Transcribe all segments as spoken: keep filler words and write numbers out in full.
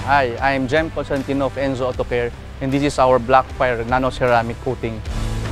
Hi, I'm Jem Constantino of Enzo Auto Care, and this is our Black Fire Nano Ceramic Coating.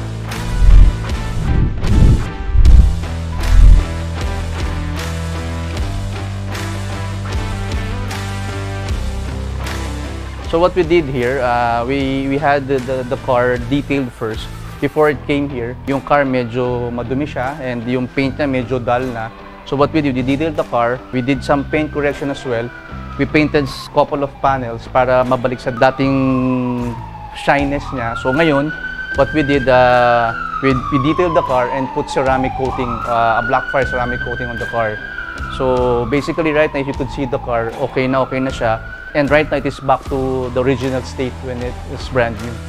So what we did here, uh, we, we had the, the, the car detailed first. Before it came here, yung car medyo madumi siya and yung paint niya medyo dull na. So what we did, we detailed the car, we did some paint correction as well. We painted a couple of panels para mabalik sa dating shyness niya. So ngayon, what we did, uh, we, we detailed the car and put ceramic coating, uh, a black fire ceramic coating on the car. So basically right now, if you could see the car, okay na okay na siya. And right now, it is back to the original state when it is brand new.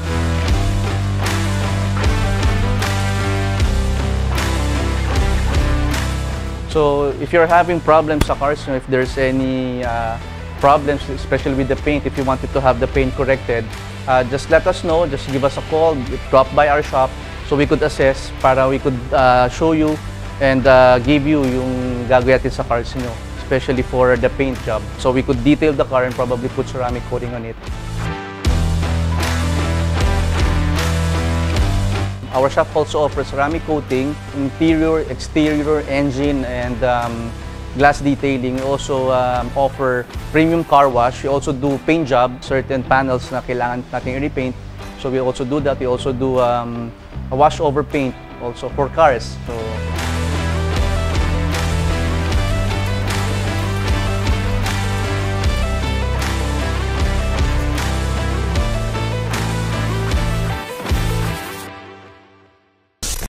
So if you're having problems sa cars, if there's any uh, problems, especially with the paint, if you wanted to have the paint corrected, uh, just let us know, just give us a call, drop by our shop so we could assess, para we could uh, show you and uh, give you yung gagawin natin sa cars nyo, especially for the paint job. So we could detail the car and probably put ceramic coating on it. Our shop also offers ceramic coating, interior, exterior, engine, and um, glass detailing. We also um, offer premium car wash. We also do paint job, certain panels na kailangan natin i-repaint. So we also do that. We also do um, a wash over paint also for cars. So